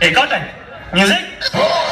एक और time music.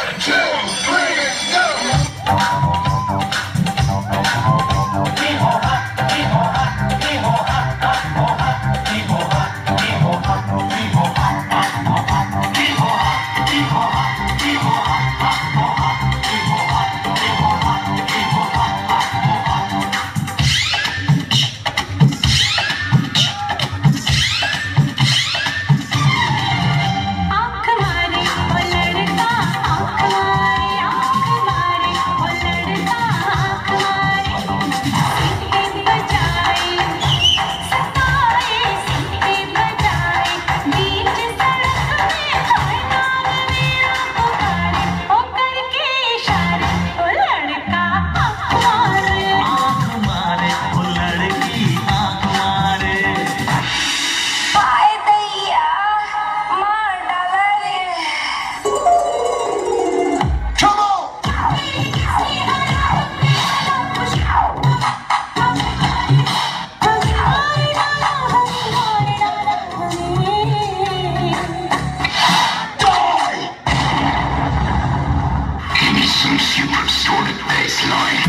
Some super distorted bassline.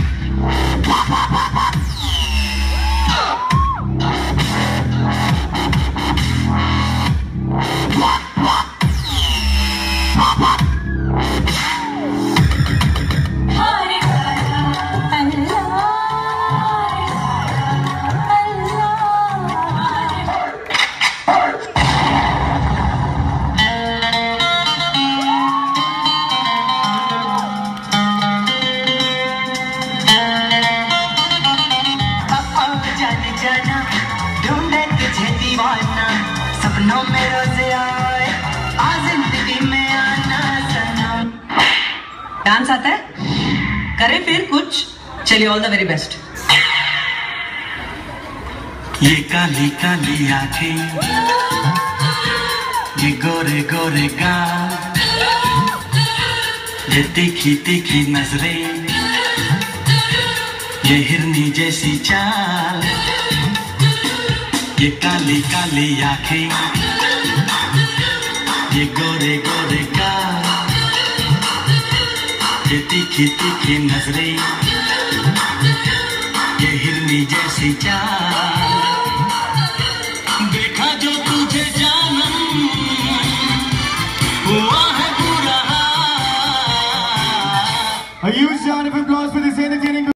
जाना ढूंढे तुझे दीवाना, सपनों में रोज आए, आ जिंदगी में आना सनम। डांस आता है? करें फिर कुछ। चलिए, ऑल द वेरी बेस्ट। ये काली काली आंखें, ये गोरे गोरे गाल, ये तीखी तीखी नजरें, ये हिरनी जैसी चाल, ये काली काली आंखें, ये गोरे गोरे गाल, ये तीखी तीखी नजरें, ये हिरनी जैसी चाल। देखा जो तुझे जानम, हुआ है बुरा हाल। A huge round of applause for this entertaining